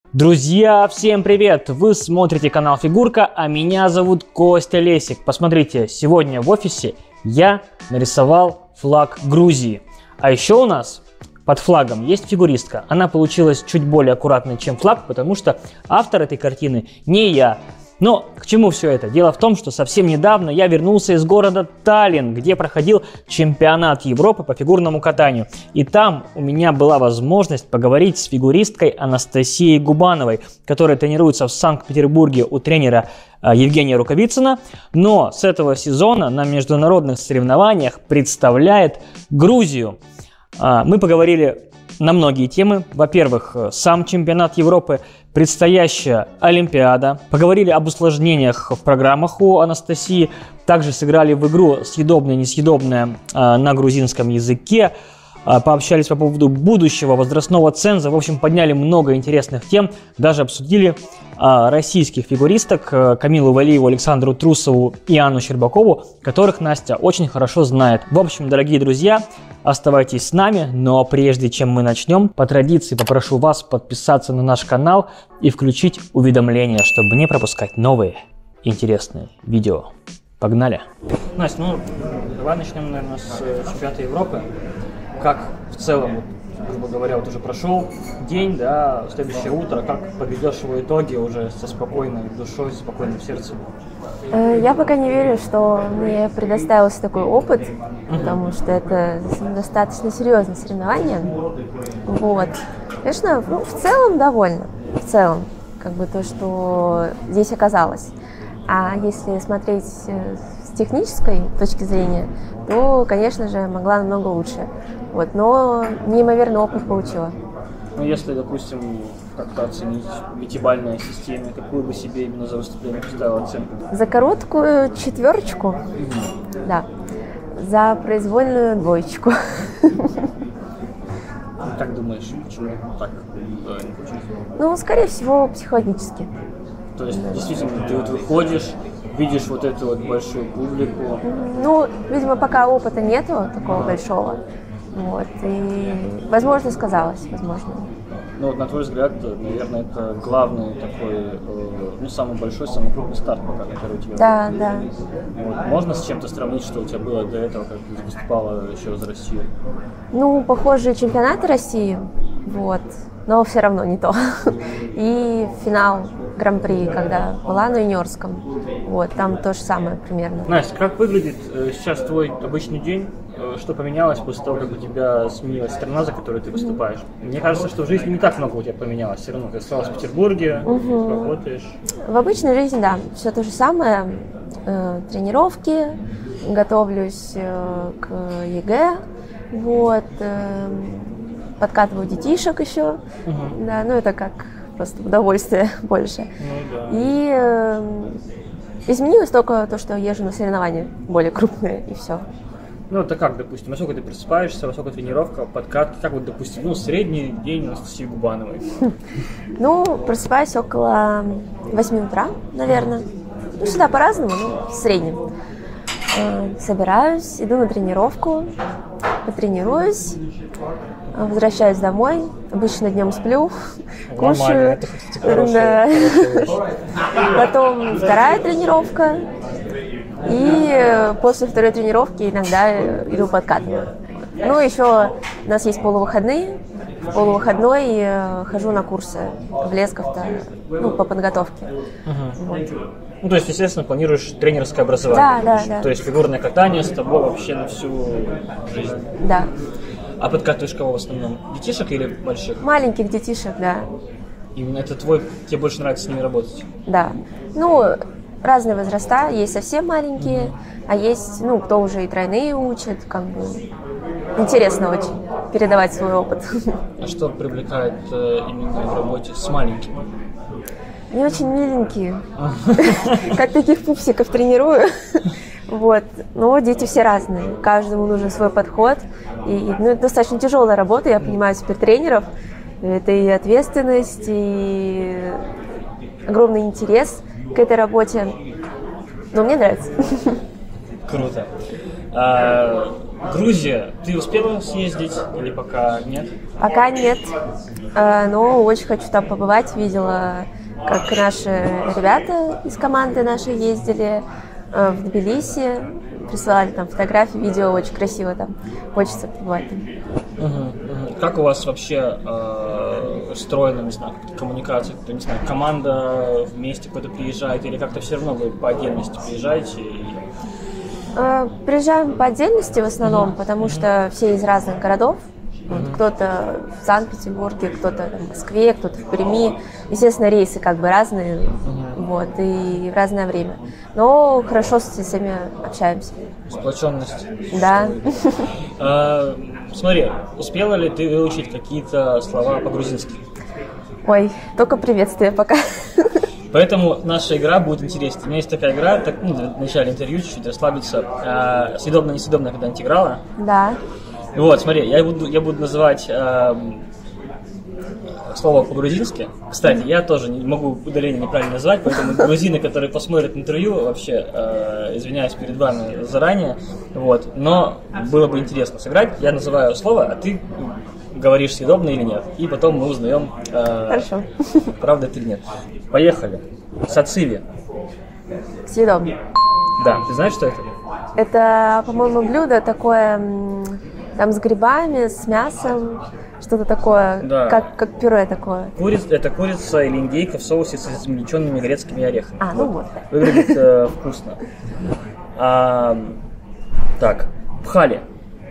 Друзья, всем привет! Вы смотрите канал Фигурка, а меня зовут Костя Лесик. Посмотрите, сегодня в офисе я нарисовал флаг Грузии. А еще у нас под флагом есть фигуристка. Она получилась чуть более аккуратной, чем флаг, потому что автор этой картины не я. Но к чему все это? Дело в том, что совсем недавно я вернулся из города Таллин, где проходил чемпионат Европы по фигурному катанию. И там у меня была возможность поговорить с фигуристкой Анастасией Губановой, которая тренируется в Санкт-Петербурге у тренера Евгения Рукавицына, но с этого сезона на международных соревнованиях представляет Грузию. Мы поговорили на многие темы. Во-первых, сам чемпионат Европы, предстоящая Олимпиада. Поговорили об усложнениях в программах у Анастасии. Также сыграли в игру «Съедобное, несъедобное» на грузинском языке. Пообщались по поводу будущего возрастного ценза. В общем, подняли много интересных тем. Даже обсудили российских фигуристок Камилу Валиеву, Александру Трусову и Анну Щербакову, которых Настя очень хорошо знает. В общем, дорогие друзья, оставайтесь с нами. Но прежде чем мы начнем, по традиции попрошу вас подписаться на наш канал и включить уведомления, чтобы не пропускать новые интересные видео. Погнали! Настя, давай начнем, наверное, с чемпионата Европы. Как в целом, грубо говоря, вот уже прошел день, да, следующее утро, как подведешь его итоги уже со спокойной душой, со спокойным сердцем? Я пока не верю, что мне предоставился такой опыт, потому что это достаточно серьезное соревнование. Вот. Конечно, в целом довольна. В целом, как бы то, что здесь оказалось. А если смотреть с технической точки зрения, то, конечно же, могла намного лучше. Вот, но неимоверный опыт получила. Ну, если, допустим, как-то оценить в пятибалльной системе, какую бы себе именно за выступление поставила оценку? За короткую 4, да. За произвольную 2. Как думаешь, почему так не получилось? Ну, скорее всего, психологически. То есть, действительно, ты вот выходишь, видишь вот эту вот большую публику? Ну, видимо, пока опыта нету такого большого. Вот, и, возможно, сказалось, возможно. Ну, вот на твой взгляд, наверное, это главный такой, самый большой, самый крупный старт пока, который у тебя Да, был. да. Вот. Можно с чем-то сравнить, что у тебя было до этого, как ты выступала еще за Россию? Ну, похожие чемпионаты России, вот, но все равно не то. И финал Гран-при, когда была на юниорском, вот, там то же самое примерно. Настя, как выглядит сейчас твой обычный день? Что поменялось после того, как у тебя сменилась страна, за которую ты выступаешь? Мне кажется, что в жизни не так много у тебя поменялось. Все равно ты осталась в Петербурге, работаешь. В обычной жизни, да, все то же самое. Тренировки, готовлюсь к ЕГЭ, вот, подкатываю детишек еще. Да, ну это как просто удовольствие больше. Ну, да. И изменилось только то, что езжу на соревнования более крупные, и все. Ну, это как, допустим, во сколько ты просыпаешься, во сколько тренировка, подкатки, как вот, допустим, средний день Анастасии Губановой? Ну, просыпаюсь около 8 утра, наверное. Ну, всегда по-разному, но в среднем. Собираюсь, иду на тренировку, потренируюсь, возвращаюсь домой, обычно днем сплю, кушаю. Это, кстати, хорошая вещь. Потом вторая тренировка. И после второй тренировки иногда иду подкатываю. Ну, еще у нас есть полувыходные. В полувыходной хожу на курсы в Лесково, по подготовке. Вот. Ну, то есть, естественно, планируешь тренерское образование. Да. То есть фигурное катание с тобой вообще на всю жизнь. Да. А подкатываешь кого в основном? Детишек или больших? Маленьких детишек, да. Именно это тебе больше нравится с ними работать? Да. Ну, разные возраста, есть совсем маленькие, а есть, кто уже и тройные учат, как бы интересно очень передавать свой опыт. А что привлекает именно в работе с маленькими? Они очень миленькие, как таких пупсиков тренирую. Вот. Но дети все разные, каждому нужен свой подход. И это достаточно тяжелая работа, я понимаю теперь тренеров. Это и ответственность, и огромный интерес к этой работе. Но мне нравится. Круто. Грузия, ты успела съездить или пока нет? Пока нет, но очень хочу там побывать. Видела, как наши ребята из команды нашей ездили в Тбилиси, присылали там фотографии, видео, очень красиво там. Хочется побывать там. Как у вас вообще устроена, не знаю, коммуникация? Не знаю, команда вместе куда-то приезжает или как-то все равно вы по отдельности приезжаете? Приезжаем по отдельности в основном, потому что все из разных городов. Вот, кто-то в Санкт-Петербурге, кто-то в Москве, кто-то в Перми. Естественно, рейсы как бы разные, вот, и в разное время. Но хорошо со всеми общаемся. Сплоченность. Да. Смотри, успела ли ты выучить какие-то слова по-грузински? Ой, только приветствие пока. Поэтому наша игра будет интереснее. У меня есть такая игра, в начале интервью чуть-чуть расслабиться. Съедобно-несъедобно когда-нибудь играла? Да. Вот, смотри, я буду называть слово по-грузински. Кстати, я тоже не могу ударение неправильно назвать, поэтому грузины, которые посмотрят интервью, вообще извиняюсь перед вами заранее. Вот, но было бы интересно сыграть. Я называю слово, а ты говоришь, съедобно или нет. И потом мы узнаем, Хорошо. правда это или нет. Поехали. Сациви. Съедобно. Да, ты знаешь, что это? Это, по-моему, блюдо такое, там с грибами, с мясом, что-то такое, Да. как пюре такое. Это курица или индейка в соусе с измельченными грецкими орехами. Вот. Выглядит вкусно. Так, пхали.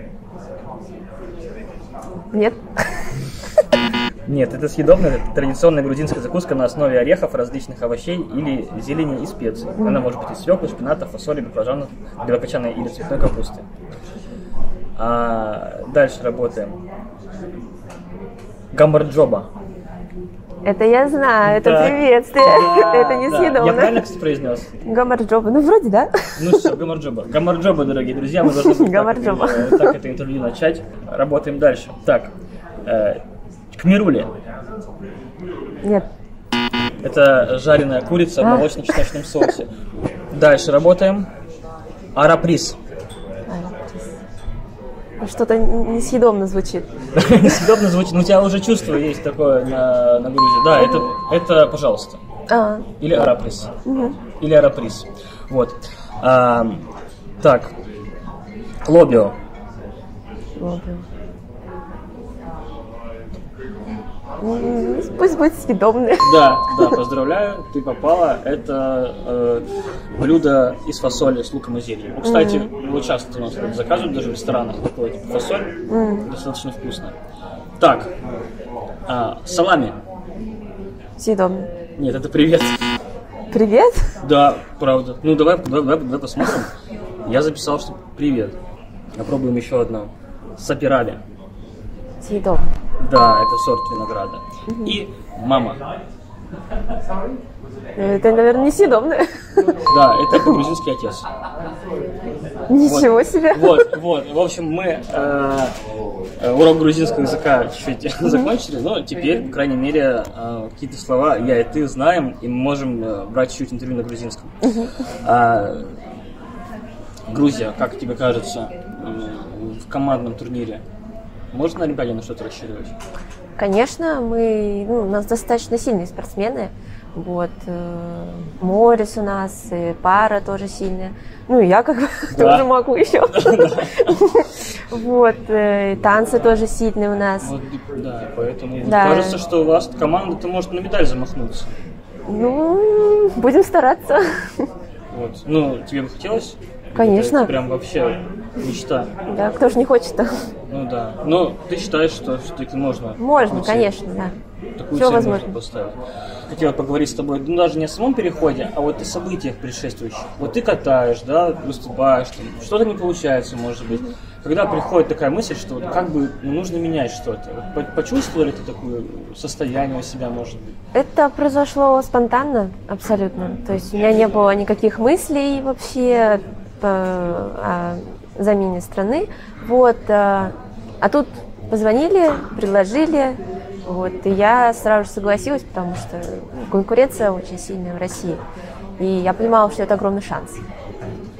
Нет. Нет, это съедобно. Это традиционная грузинская закуска на основе орехов, различных овощей или зелени и специй. Она может быть из свеклы, шпината, фасоли, баклажанов, белокочанной или цветной капусты. Дальше работаем. Гамбарджоба. Это я знаю, это Так, приветствие. Это не съедобно. Я правильно, кстати, произнес? Гамарджоба. Ну, вроде, да? Ну все, гамарджоба. Гамарджоба, дорогие друзья, мы должны были Гамарджоба. так это интервью начать. Работаем дальше. Так, кмирули. Нет. Это жареная курица в молочно-чесночном соусе. Дальше работаем. Араприс. Что-то несъедобно звучит. Несъедобно звучит, но у тебя уже чувство есть такое на Грузии. Да, это пожалуйста. Или араприс. Или араприс. Вот. Так. Лобио. Пусть будет съедобный. Да, поздравляю, ты попала. Это блюдо из фасоли с луком и зеленью. Ну, кстати, его часто у нас заказывают даже в ресторанах. Такое типа фасоль. Достаточно вкусно. Так, салами. Съедобный. Нет, это привет. Привет? Да, правда. Ну, давай посмотрим. Я записал, что привет. Попробуем еще одно. Сапираби. Съедобный. Да, это сорт винограда. И мама. Это, наверное, несъедобное. Да, это по-грузински отец. Ничего себе. Вот. В общем, мы урок грузинского языка чуть-чуть закончили, но теперь, по крайней мере, какие-то слова я и ты знаем, и мы можем брать чуть-чуть интервью на грузинском. Грузия, как тебе кажется, в командном турнире? Можно на Олимпиаде на что-то рассчитывать? Конечно, у нас достаточно сильные спортсмены. Вот, Морис у нас, и Пара тоже сильная. Ну, и я как бы тоже могу еще. Вот, танцы тоже сильные у нас. Вот, да, поэтому кажется, что у вас команда-то может на медаль замахнуться. Ну, будем стараться. Вот. Ну, тебе бы хотелось? Конечно. Это прям вообще мечта. Да, кто же не хочет-то? Ну да. Но ты считаешь, что все-таки можно? Можно, конечно, да. Такую Все цель возможно. можно поставить. Хотела поговорить с тобой, ну даже не о самом переходе, а вот о событиях предшествующих. Вот ты катаешь, да, выступаешь, там, что-то не получается, может быть. Когда приходит такая мысль, что вот как бы нужно менять что-то. Вот почувствовали ты такое состояние у себя, может быть? Это произошло спонтанно, абсолютно. То есть у меня не было никаких мыслей вообще о замене страны. Вот. А тут позвонили, предложили. Вот, и я сразу же согласилась, потому что конкуренция очень сильная в России. И я понимала, что это огромный шанс.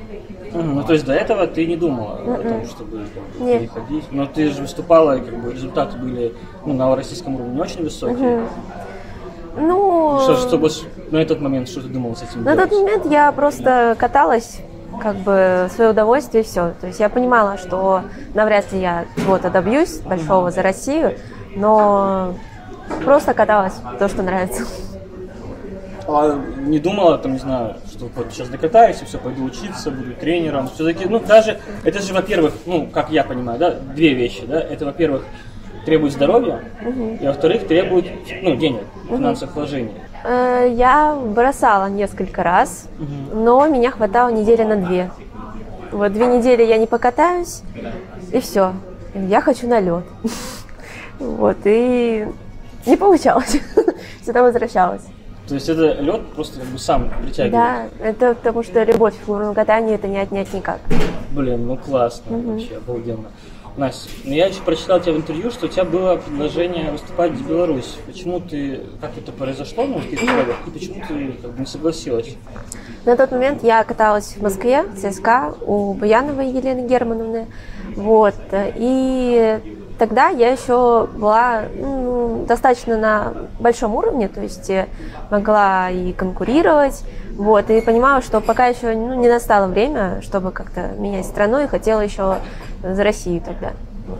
Ну, то есть до этого ты не думала о том, чтобы переходить? Но ты же выступала, и как бы результаты были на российском уровне не очень высокие. Ну, чтобы на этот момент что ты думала с этим на делать? тот момент я просто каталась, как бы в свое удовольствие и все. То есть я понимала, что навряд ли я чего-то добьюсь большого за Россию, но просто каталась то, что нравится. А не думала, там, не знаю, что вот сейчас докатаюсь и все, пойду учиться, буду тренером. Все-таки, даже, это же, во-первых, как я понимаю, да, две вещи, да, это, во-первых, требует здоровья, и, во-вторых, требует, денег, финансовых вложений. Я бросала несколько раз, но меня хватало недели на 2. Вот 2 недели я не покатаюсь, и все. Я хочу на лед. Вот, и не получалось. Всегда возвращалась. То есть это лед просто как бы сам притягивает? Да, это потому что любовь к фигурному катанию это не отнять никак. Блин, классно, вообще обалденно. Настя, я еще прочитал тебя в интервью, что у тебя было предложение выступать в Беларусь. Как это произошло на каких условиях, и почему ты как бы не согласилась? На тот момент я каталась в Москве, в ЦСКА, у Буяновой Елены Германовны. Вот. И тогда я еще была достаточно на большом уровне, то есть могла и конкурировать. Вот, и понимала, что пока еще не настало время, чтобы как-то менять страну, и хотела еще за Россию тогда.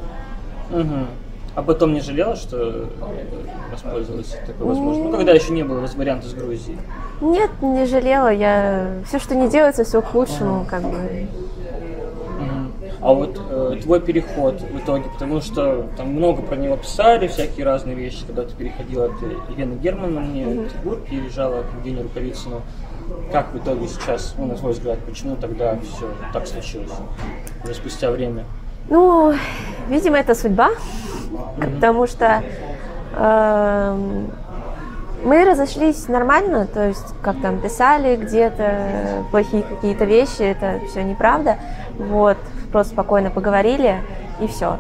А потом не жалела, что воспользовалась такой возможностью? Когда еще не было варианта с Грузией? Нет, не жалела. Все, что не делается, все к лучшему, как бы. А вот твой переход в итоге, потому что там много про него писали, всякие разные вещи, когда ты переходила от Елены Германовны в Петербург, переезжала к Евгению Рукавицыну. Как в итоге сейчас, на твой взгляд, почему тогда все так случилось, уже спустя время? Видимо, это судьба, потому что мы разошлись нормально, то есть, как там писали где-то плохие какие-то вещи, это все неправда, вот, просто спокойно поговорили, и все.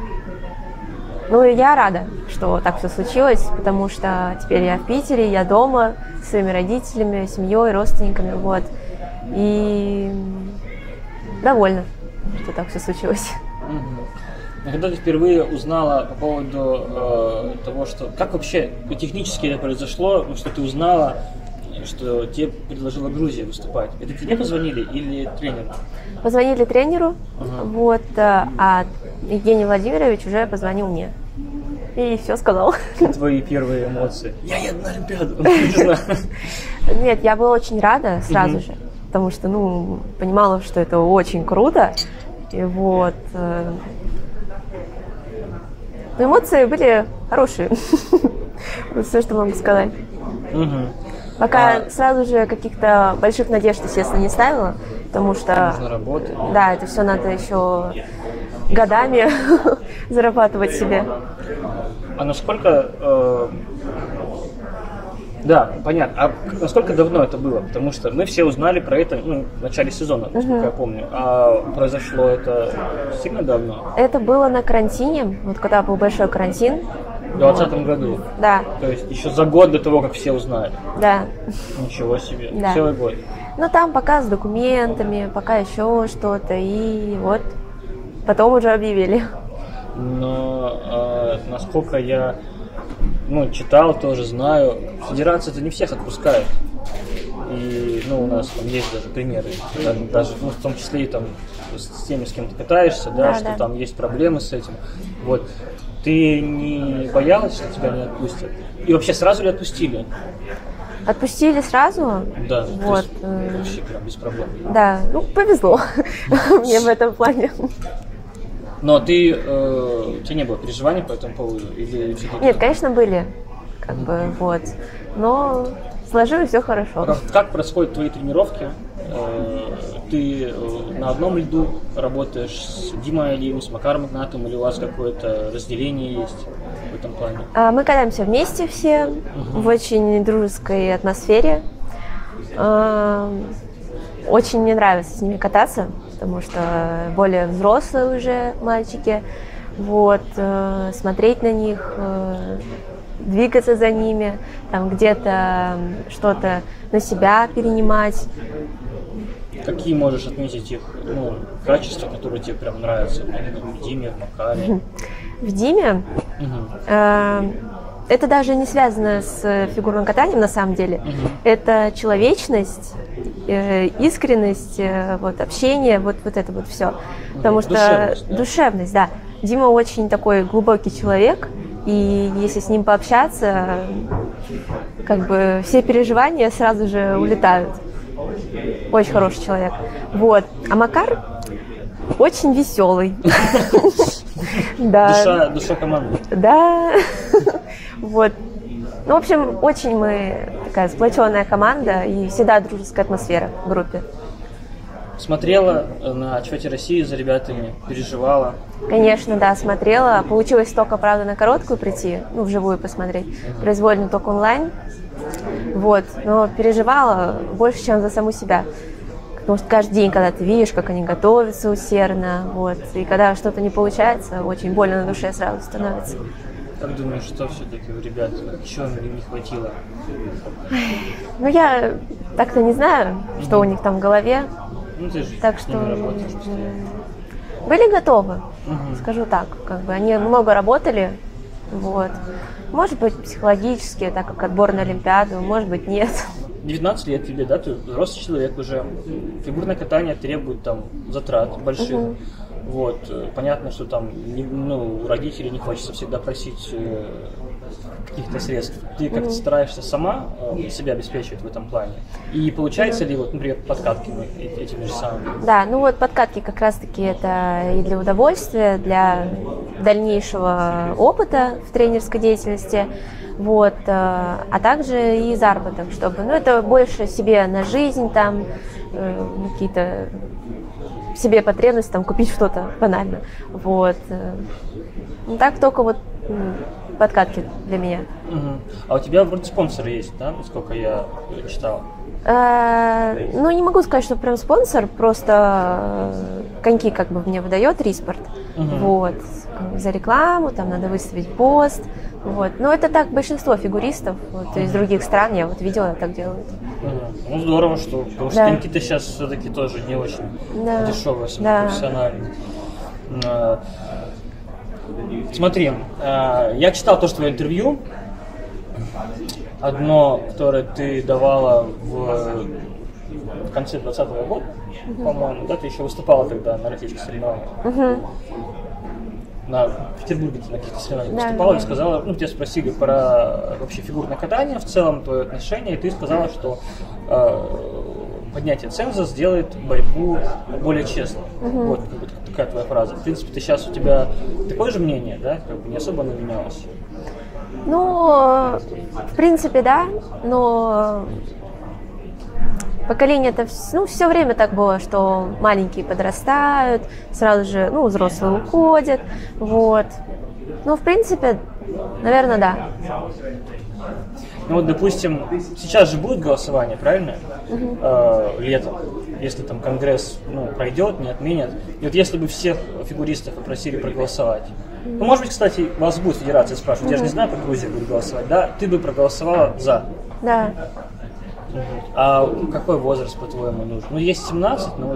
И я рада, что так все случилось, потому что теперь я в Питере, я дома с своими родителями, семьей, родственниками, вот, и довольна, что так все случилось. Когда ты впервые узнала по поводу того, что... Как вообще технически это произошло, что ты узнала, что тебе предложила Грузия выступать? Это тебе позвонили или тренеру? Позвонили тренеру, вот, а Евгений Владимирович уже позвонил мне. И все сказал. Твои первые эмоции? Я еду на Олимпиаду. Нет, я была очень рада сразу же, потому что, понимала, что это очень круто. И вот... эмоции были хорошие. Вот все, что могу сказать. Пока сразу же каких-то больших надежд, естественно, не ставила, потому что... Нужно работать. Да, это все надо еще годами зарабатывать себе. А насколько... Да, понятно. А насколько давно это было? Потому что мы все узнали про это в начале сезона, насколько я помню. А произошло это сильно давно? Это было на карантине, вот когда был большой карантин. В 2020 году? Да. То есть еще за год до того, как все узнали? Да. Ничего себе. Да. Целый год. Там пока с документами, пока еще что-то, и вот потом уже объявили. Но насколько я читал, тоже знаю, федерация-то не всех отпускает. И, у нас там есть даже примеры, даже, в том числе и там с теми, с кем ты катаешься, да, что там есть проблемы с этим. Вот. Ты не боялась, что тебя не отпустят? И вообще сразу ли отпустили? Отпустили сразу? Да, вот. Вообще прям без проблем. Да, повезло мне в этом плане. Но у тебя не было переживаний по этому поводу? Или Нет, конечно, были. Вот. Но сложилось все хорошо. Как происходят твои тренировки? Ты на одном льду работаешь с Димой Алиевым, с Макаром Игнатовым, или у вас какое-то разделение есть в этом плане? Мы катаемся вместе все, в очень дружеской атмосфере. Очень мне нравится с ними кататься, потому что более взрослые уже мальчики. Вот, смотреть на них, двигаться за ними, там где-то что-то на себя перенимать. какие можешь отметить их качества, которые тебе прям нравятся в Диме, в Макаре? В Диме это даже не связано с фигурным катанием на самом деле. Это человечность, искренность, вот, общение, вот это вот все. Потому что душевность, да. Дима очень такой глубокий человек, и если с ним пообщаться, как бы все переживания сразу же улетают. Очень хороший человек. Вот. А Макар очень веселый. Душа команды. Да. Вот. Ну, в общем, очень мы такая сплоченная команда и всегда дружеская атмосфера в группе. Смотрела на отчете России за ребятами, переживала? Конечно, да, смотрела. Получилось только, правда, на короткую прийти, вживую посмотреть. Произвольно только онлайн. Вот. Но переживала больше, чем за саму себя. Потому что каждый день, когда ты видишь, как они готовятся усердно, вот, и когда что-то не получается, очень больно на душе сразу становится. Как думаешь, что все-таки у ребят, чего им не хватило? Ну, я так-то не знаю, что у них там в голове. Ну, ты же так с что ними работаешь. были готовы, скажу так. Как бы они много работали, вот. Может быть, психологически, так как отбор на Олимпиаду, может быть, нет. 19 лет тебе, да, ты взрослый человек уже. Фигурное катание требует там затрат больших. Вот, понятно, что там у родителей не хочется всегда просить каких-то средств. Ты как-то стараешься сама себя обеспечивать в этом плане. И получается ли, вот, например, подкатками этими же самыми? Да, ну вот подкатки как раз-таки это и для удовольствия, для дальнейшего опыта в тренерской деятельности. Вот, а также и заработок, чтобы, это больше себе на жизнь, там, какие-то себе потребности, там, купить что-то банально, вот. Так только вот подкатки для меня. А у тебя вроде спонсоры есть, да, насколько я читал? Не могу сказать, что прям спонсор, просто коньки как бы мне выдает Риспорт, вот, за рекламу, там надо выставить пост, вот, но это так большинство фигуристов вот, из других стран, я вот видела, так делают. Ну здорово, что, потому что коньки-то сейчас все-таки тоже не очень дешевые, профессиональные. Смотри, я читал то, что твое интервью, одно, которое ты давала в конце 2020 года, по-моему, да, ты еще выступала тогда на российских соревнованиях. В Петербурге ты на каких-то соревнованиях выступала и сказала, тебя спросили про вообще фигурное катание, в целом твое отношение, и ты сказала, что поднятие ценза сделает борьбу более честной. Вот такая твоя фраза. В принципе, у тебя такое же мнение, да? Как бы не особо оно менялось. В принципе, да, но поколение-то, все время так было, что маленькие подрастают, сразу же, взрослые уходят, вот. В принципе, наверное, да. Допустим, сейчас же будет голосование, правильно? Летом, если там конгресс пройдет, не отменят. И вот если бы всех фигуристов попросили проголосовать, может быть, кстати, вас будет федерация спрашивать, я же не знаю, как Грузия будет голосовать, да? Ты бы проголосовала за? Да. А какой возраст, по-твоему, нужен? Есть 17, но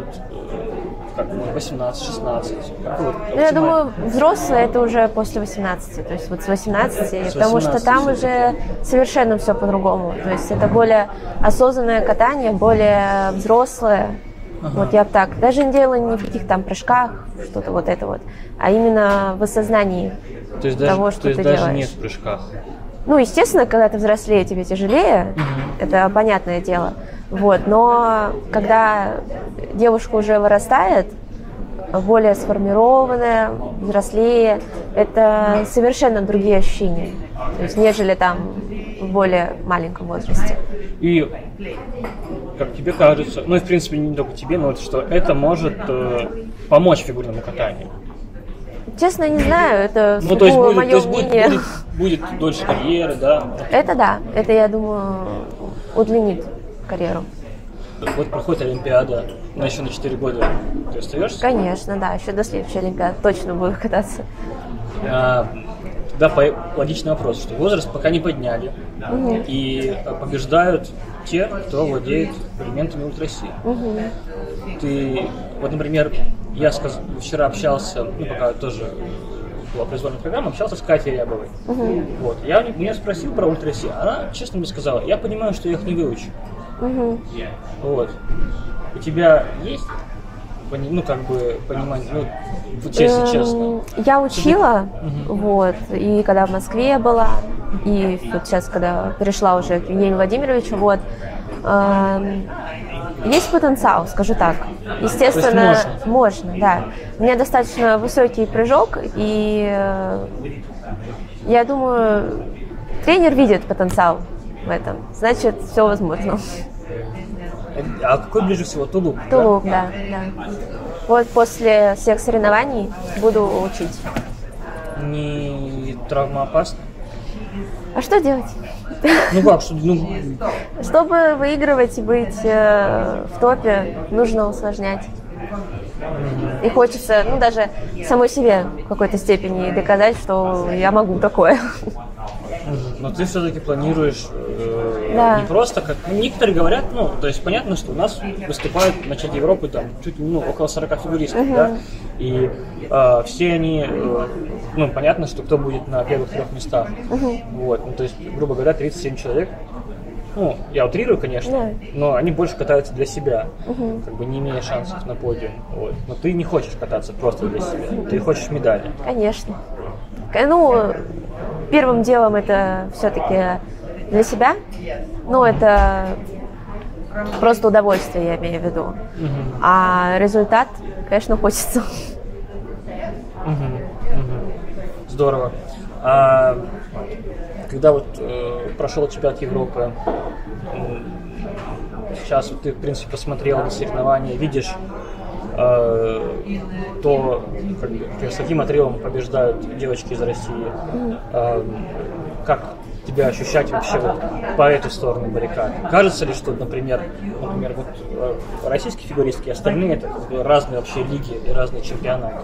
18-16. Я думаю, взрослые это уже после 18, то есть вот с 18, потому что там уже совершенно все по-другому. То есть это более осознанное катание, более взрослое. Вот я бы так. Даже не делала ни в каких там прыжках, что-то вот это вот, а именно в осознании того, что ты делаешь. То есть даже не в прыжках? Естественно, когда ты взрослее, тебе тяжелее, это понятное дело. Вот, но когда девушка уже вырастает, более сформированная, взрослее, это совершенно другие ощущения, то есть, нежели там в более маленьком возрасте. И как тебе кажется, в принципе, не только тебе, но что это может помочь фигурному катанию? Честно, не знаю, это мое мнение. Будет дольше карьеры, да? Это да, это, я думаю, удлинит карьеру. Вот проходит Олимпиада, еще на 4 года. Ты остаешься? Конечно, да, еще до следующей Олимпиады точно буду кататься. тогда логичный вопрос, что возраст пока не подняли, и побеждают те, кто владеет элементами ультраси. Ты, вот, например, я вчера общался, ну, пока тоже была произвольная программа, общался с Катей Рябовой. Вот. Я у нее спросил про ультраси, она честно мне сказала, я понимаю, что я их не выучу. Вот. У тебя есть, ну, как бы, понимание, ну, если честно? Я учила, вот, и когда в Москве была, и вот сейчас, когда перешла уже к Евгению Владимировичу, вот, есть потенциал, скажу так. Естественно, можно, да. У меня достаточно высокий прыжок, и я думаю, тренер видит потенциал в этом, значит, все возможно. А какой ближе всего? Тулуп? Тулуп, да? Вот после всех соревнований буду учить. Не травмоопасно? А что делать? Ну как, Чтобы выигрывать и быть в топе, нужно усложнять. И хочется, ну, даже самой себе в какой-то степени доказать, что я могу такое. Но ты все-таки планируешь не просто как... некоторые говорят, ну, то есть понятно, что у нас выступают на чемпионате Европы там чуть около 40 фигуристов, да, и все они, ну, понятно, что кто будет на первых 3 местах. Вот, ну, то есть, грубо говоря, 37 человек. Ну, я утрирую, конечно, но они больше катаются для себя, как бы не имея шансов на подиум. Вот. Но ты не хочешь кататься просто для себя, ты хочешь медали. Конечно. Ну, первым делом это все-таки для себя, но это просто удовольствие, я имею в виду. А результат, конечно, хочется. Здорово. А когда вот прошел чемпионат Европы, сейчас вот ты, в принципе, посмотрел на соревнования, видишь то, как бы, с каким отрывом побеждают девочки из России, как тебя ощущать вообще вот по эту сторону баррикад? Кажется ли, что, например, вот российские фигуристки, остальные это как бы разные вообще лиги и разные чемпионаты?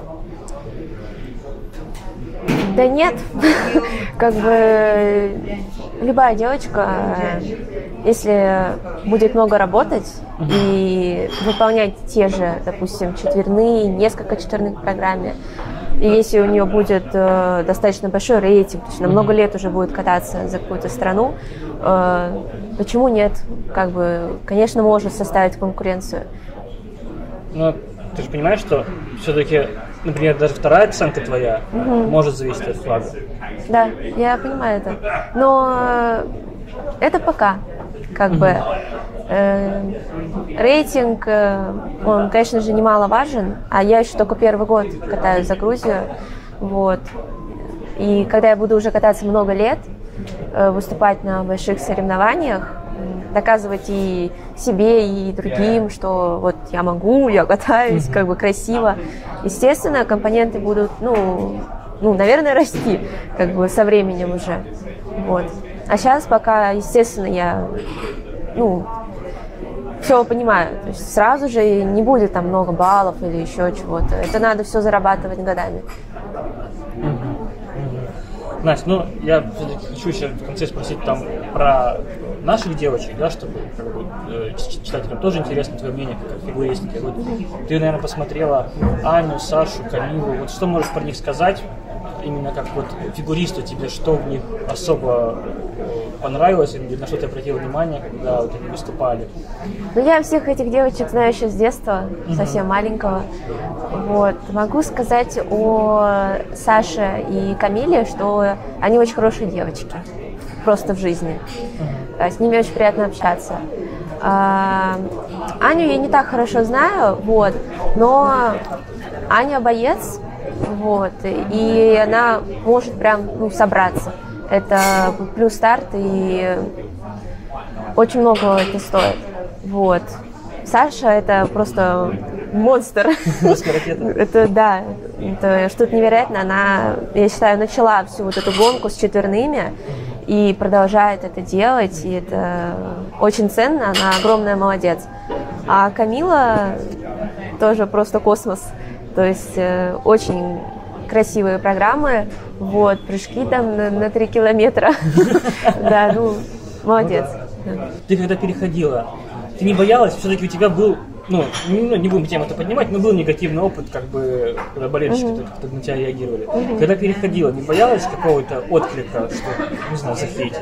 Да нет, как бы любая девочка, если будет много работать и выполнять те же, допустим, четверные, несколько четверных в программе, и если у нее будет достаточно большой рейтинг, то есть она много лет уже будет кататься за какую-то страну, почему нет? Как бы, конечно, может составить конкуренцию. Но ты же понимаешь, что все-таки, например, даже вторая оценка твоя может зависеть от флага. Да, я понимаю это. Но это пока, как бы, рейтинг, он, конечно же, немаловажен, а я еще только первый год катаюсь за Грузию, вот. И когда я буду уже кататься много лет, выступать на больших соревнованиях, доказывать и себе, и другим, что вот я могу, я катаюсь, как бы красиво. Естественно, компоненты будут, ну, наверное, расти, как бы со временем уже. Вот. А сейчас пока, естественно, я, все понимаю. То есть сразу же не будет там много баллов или еще чего-то. Это надо все зарабатывать годами. Настя, я все-таки хочу еще в конце спросить там про наших девочек, да, чтобы как бы, читателям тоже интересно твое мнение, как фигуристки. Вот, ты, наверное, посмотрела Аню, Сашу, Камилу. Вот что можешь про них сказать? Именно как вот фигуристу тебе, что в них особо понравилось, или на что ты обратила внимание, когда вот они выступали? Я всех этих девочек знаю еще с детства, совсем маленького. Вот. Могу сказать о Саше и Камиле, что они очень хорошие девочки, просто в жизни. С ними очень приятно общаться. Аню я не так хорошо знаю, вот, но Аня боец, вот, и она может прям собраться. Это плюс старт, и очень много это стоит. Вот. Саша это просто монстр. Это да, это что-то невероятное. Она, я считаю, начала всю вот эту гонку с четверными и продолжает это делать, и это очень ценно. Она огромная молодец. А Камила тоже просто космос. То есть очень красивые программы, Вот, прыжки там на 3 километра. Да, ну, молодец. Ты когда переходила, ты не боялась? Все-таки у тебя был, ну, не будем тему это поднимать, но был негативный опыт, как бы, когда болельщики как-то на тебя реагировали. Когда переходила, не боялась какого-то отклика, что, не знаю, захейтить?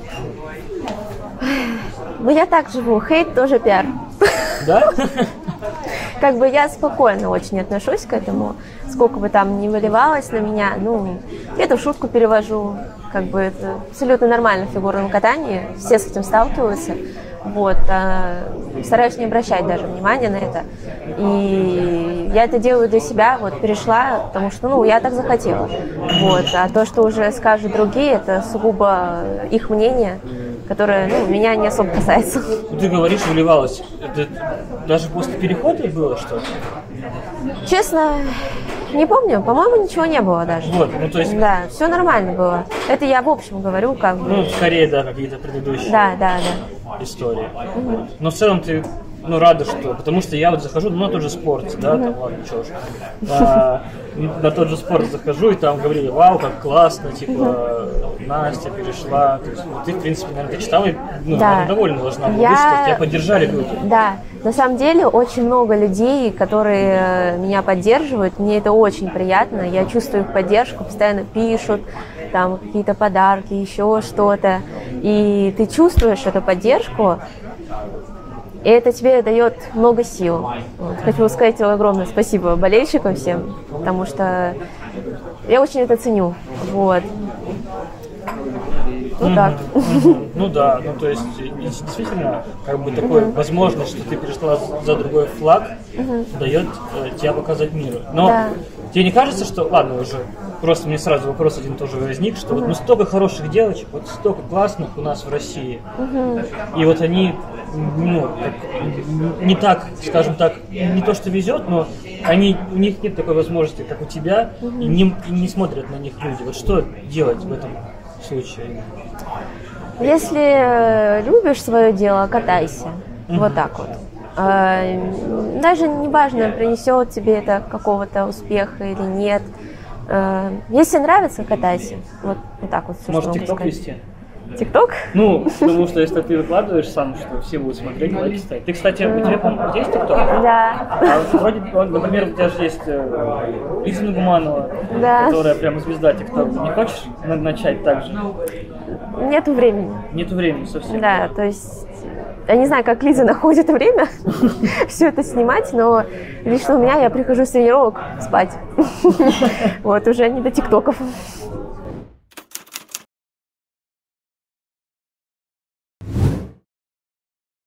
Ну, я так живу, хейт тоже пиар. Да? Как бы я спокойно очень отношусь к этому, сколько бы там ни выливалось на меня, ну, я это в шутку перевожу, как бы это абсолютно нормально в фигурном катании, все с этим сталкиваются, вот, стараюсь не обращать даже внимания на это, и я это делаю для себя, вот, перешла, потому что, ну, я так захотела, вот, а то, что уже скажут другие, это сугубо их мнение, которое, ну, меня не особо касается. Ты говоришь, выливалось. Это даже после перехода было что-то? Честно, не помню. По-моему, ничего не было даже. Вот, ну то есть... Да, все нормально было. Это я в общем говорю, как бы. Ну, скорее, да, какие-то предыдущие истории. Но в целом ты, ну, рада, что... Потому что я вот захожу, ну, на тот же спорт, да, там, ладно, чё уж. На тот же спорт захожу, и там говорили, вау, как классно, типа, Настя перешла. То есть, ты, в принципе, наверное, ты читала, ну, Да. довольна должна была быть, что тебя поддержали люди. Да, на самом деле очень много людей, которые меня поддерживают, мне это очень приятно, я чувствую их поддержку, постоянно пишут, там какие-то подарки, еще что-то, и ты чувствуешь эту поддержку, и это тебе дает много сил. Вот. Хочу сказать огромное спасибо болельщикам всем, потому что я очень это ценю. Вот. Вот так. Ну да, ну то есть действительно, как бы такой возможность, что ты перешла за другой флаг, дает тебя показать миру. Но тебе не кажется, что, ладно, уже просто мне сразу вопрос один тоже возник, что вот ну столько хороших девочек, вот столько классных у нас в России, и вот они, ну, не так, скажем так, не то что везет, но у них нет такой возможности, как у тебя, и не смотрят на них люди. Вот что делать в этом случае? Если любишь свое дело, катайся. Вот так вот. Даже не важно, принесет тебе это какого-то успеха или нет. Если нравится, катайся. Вот так вот все, может, что ТикТок сказать. вести? ТикТок? Ну, потому что если ты выкладываешь сам, что все будут смотреть, лайки ставить. Ты, кстати, у тебя, по-моему, есть ТикТок? Да. А вроде, например, у тебя же есть Лиза Нугуманова, которая прям звезда ТикТок. Не хочешь начать так же? Нету времени. Нету времени совсем. Да, то есть я не знаю, как Лиза находит время все это снимать, но лично у меня я прихожу с тренировок спать. Вот, уже не до ТикТоков.